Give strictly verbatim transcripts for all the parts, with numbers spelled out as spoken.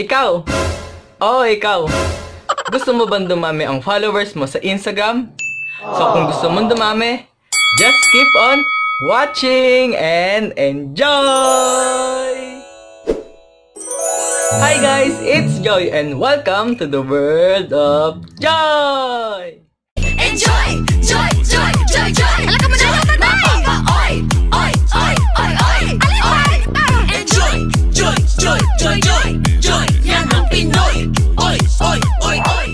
Ikaw! Oo, ikaw! Gusto mo bang dumami ang followers mo sa Instagram? So kung gusto mong dumami, just keep on watching and enjoy! Hi guys, it's Joy and welcome to the world of Joy! Enjoy! Joy! Joy! Joy! Joy! Alam ka mo na yung tatay! Oy! Oy! Oy! Oy! Oy! Oy! Enjoy! Joy! Joy! Joy! Joy! Joy! Yan ang Pinoy! Oy! Oy! Oy! Oy!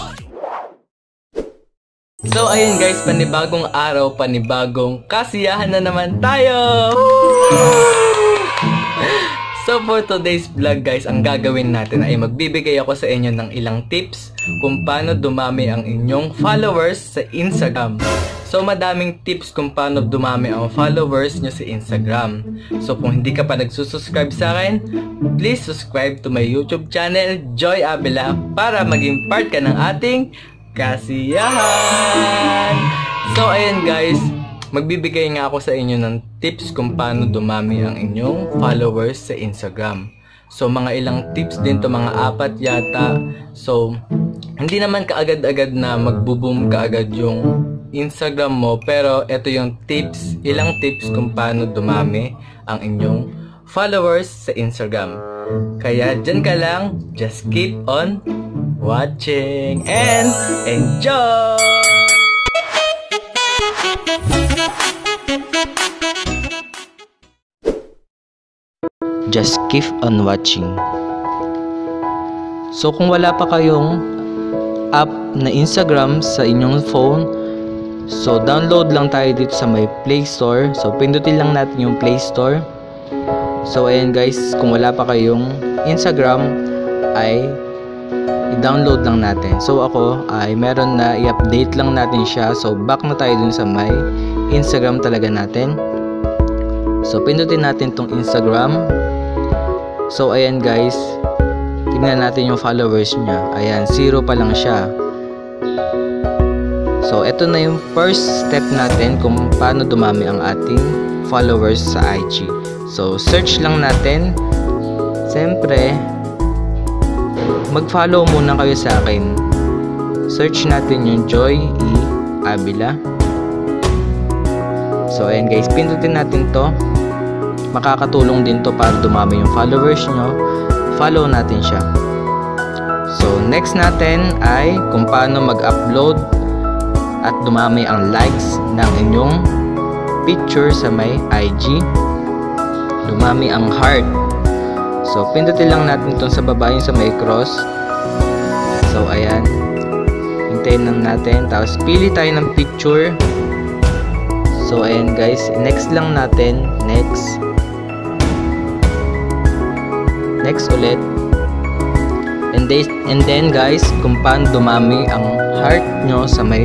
So ayun guys, panibagong araw, panibagong kasiyahan na naman tayo! So for today's vlog guys, ang gagawin natin ay magbibigay ako sa inyo ng ilang tips kung paano dumami ang inyong followers sa Instagram. So madaming tips kung paano dumami ang followers nyo sa Instagram. So kung hindi ka pa nagsusubscribe sa akin, please subscribe to my YouTube channel, Joy Abela, para maging part ka ng ating kasiyahan! So ayun guys, magbibigay nga ako sa inyo ng tips kung paano dumami ang inyong followers sa Instagram. So mga ilang tips din to, mga apat yata. So hindi naman kaagad-agad na magbo-boom kaagad yung Instagram mo, pero ito yung tips, ilang tips kung paano dumami ang inyong followers sa Instagram. Kaya dyan ka lang, just keep on watching and enjoy! Just keep on watching. So kung wala pa kayong app na Instagram sa inyong phone, so download lang tayo dito sa may Play Store. So pindutin lang natin yung Play Store. So ayan guys, kung wala pa kayong Instagram ay i-download lang natin. So ako ay meron na, i-update lang natin siya. So back na tayo dun sa may Instagram talaga natin. So pindutin natin tong Instagram. So ayan guys, tingnan natin yung followers niya. Ayan, zero pa lang siya. So ito na yung first step natin kung paano dumami ang ating followers sa I G. So search lang natin. Siyempre, mag-follow muna kayo sa akin. Search natin yung Joy E. Abela. So ayan guys, pindutin natin to. Makakatulong din to para dumami yung followers nyo. Follow natin siya. So next natin ay kung paano mag-upload at dumami ang likes ng inyong picture sa may I G. Dumami ang heart. So pindutin lang natin itong sa baba, yung sa may cross. So ayan, hintayin lang natin, tapos pili tayo ng picture. So ayan guys, next lang natin. Next Next ulit. And, they, and then guys, kung paano dumami ang heart nyo sa may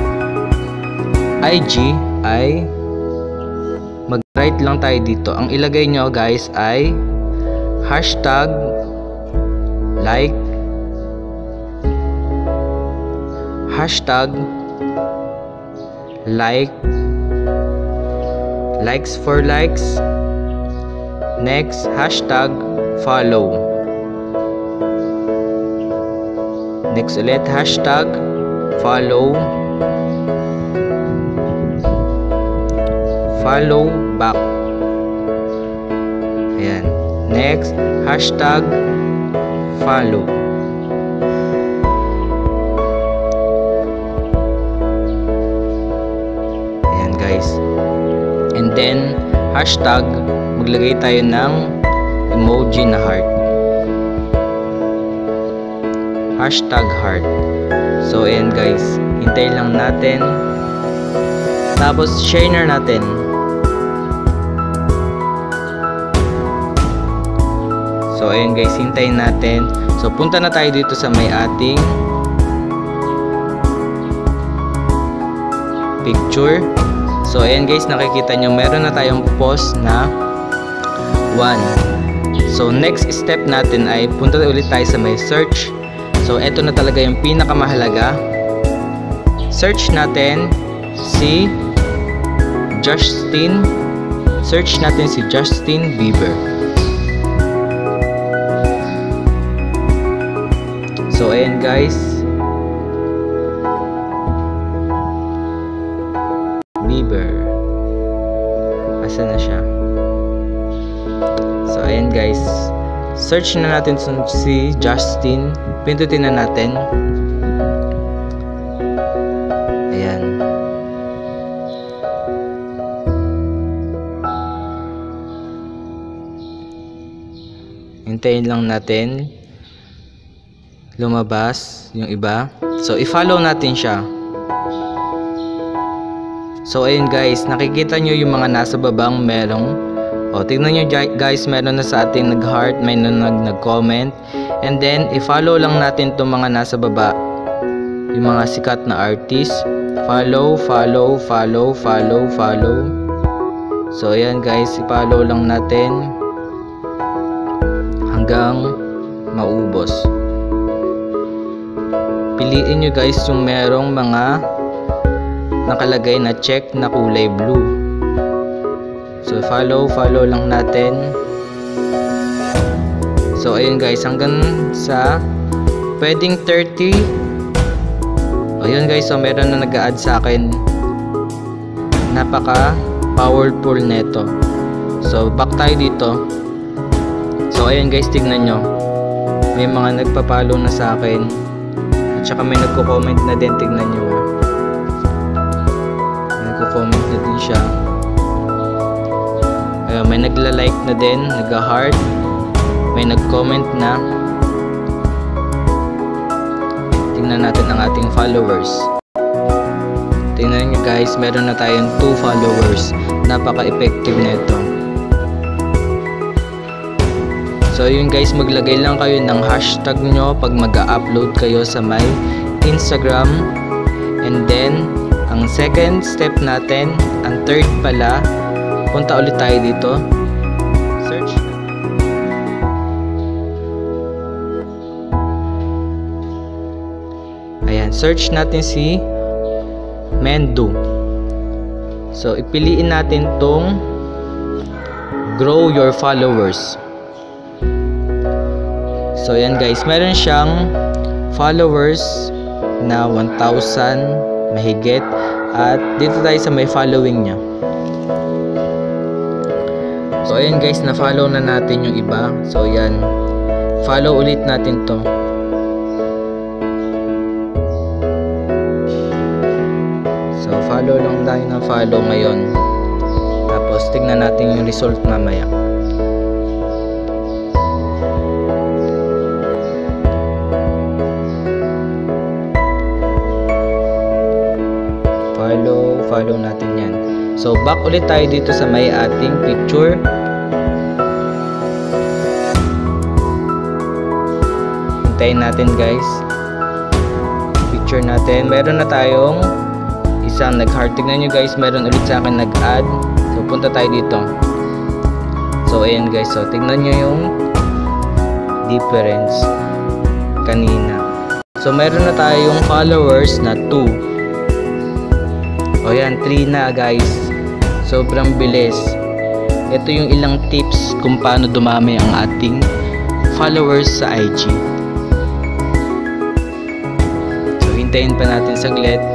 I G ay mag-write lang tayo dito. Ang ilagay nyo guys ay hashtag like, hashtag like, likes for likes. Next, hashtag follow. Next ulit, hashtag follow, follow back. Ayan. Next, hashtag follow. Ayan guys. And then, hashtag, maglagay tayo ng emoji na heart. Hashtag heart. So ayan guys, hintayin lang natin. Tapos share na natin. So ayan guys, hintayin natin. So punta na tayo dito sa may ating picture. So ayan guys, nakikita nyo meron na tayong post na one. So next step natin ay punta ulit tayo sa may search. So ito na talaga yung pinakamahalaga. Search natin si Justin. Search natin si Justin Bieber. So ayan guys, Bieber, asa na siya? So ayan guys, search na natin si Justin, pindutin na natin. Ayan. Hintayin lang natin lumabas yung iba. So i-follow natin siya. So ayun guys, nakikita nyo yung mga nasa babang merong, o tignan nyo guys, meron na sa ating nag-heart, may nag-comment, and then i-follow lang natin itong mga nasa baba, yung mga sikat na artist. Follow, follow, follow, follow, follow. So ayan guys, i-follow lang natin hanggang maubos. Piliin nyo guys yung merong mga nakalagay na check na kulay blue. So follow, follow lang natin. So ayun guys, hanggang sa pwedeng thirty. Ayun guys, so meron na nag-a-add sa akin. Napaka powerful neto. So back tayo dito. So ayun guys, tignan nyo, may mga nagpa-follow na sa akin, at saka may nagko-comment na din. Tignan nyo ha, may nagko-comment na din siya. Ayun, may nagla-like na din, nag-heart, may nag-comment na. Tingnan natin ang ating followers. Tingnan nyo guys, meron na tayong two followers. Napaka-effective nito. So yun guys, maglagay lang kayo ng hashtag nyo pag mag-upload kayo sa my Instagram. And then ang second step natin, ang third pala, punta ulit tayo dito, search. Ayan, search natin si Mendo. So ipiliin natin tong grow your followers. So yan guys, meron siyang followers na one thousand mahigit, at dito tayo sa may following niya. So ayan guys, na-follow na natin yung iba. So yan, follow ulit natin to. So follow lang tayo ng follow ngayon, tapos tignan natin yung result mamaya. Follow, follow natin yan. So back ulit tayo dito sa may ating picture. Hintayin natin guys, picture natin, meron na tayong isang nag-heart. Tignan nyo guys, meron ulit sa akin nag-add. So punta tayo dito. So ayan guys, so tignan nyo yung difference kanina. So meron na tayong followers na two. O yan, three na guys. Sobrang bilis. Ito yung ilang tips kung paano dumami ang ating followers sa I G. So hintayin pa natin saglit.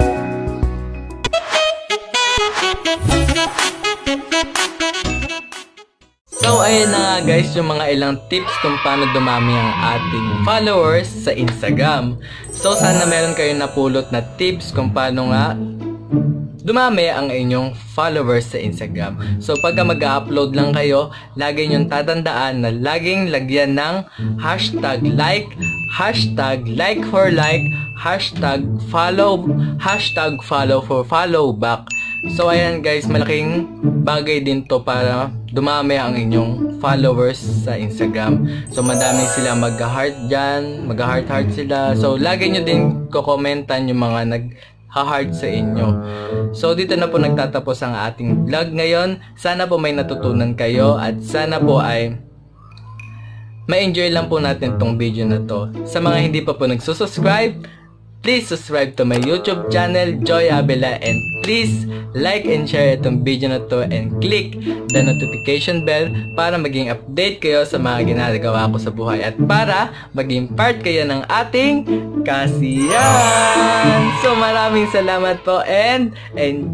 So ayun na nga guys, yung mga ilang tips kung paano dumami ang ating followers sa Instagram. So sana meron kayong napulot na tips kung paano nga dumami ang inyong followers sa Instagram. So pagka mag-upload lang kayo, lagi nyong tatandaan na laging lagyan ng hashtag like, hashtag like for like, hashtag follow, hashtag follow for follow back. So ayan guys, malaking bagay din to para dumami ang inyong followers sa Instagram. So madami sila mag-heart dyan, mag-heart-heart sila. So lagi nyo din kukomentan yung mga nag ha-heart sa inyo. So dito na po nagtatapos ang ating vlog ngayon. Sana po may natutunan kayo, at sana po ay ma-enjoy lang po natin tong video na to. Sa mga hindi pa po nagsusubscribe, please subscribe to my YouTube channel, Joy Abela, and please like and share itong video na to and click the notification bell para maging update kayo sa mga ginagawa ko sa buhay at para maging part kayo ng ating kasiyahan. So maraming salamat po and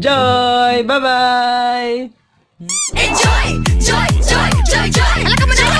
enjoy! Bye-bye! Enjoy, joy, joy, joy, joy. Alam ka mo na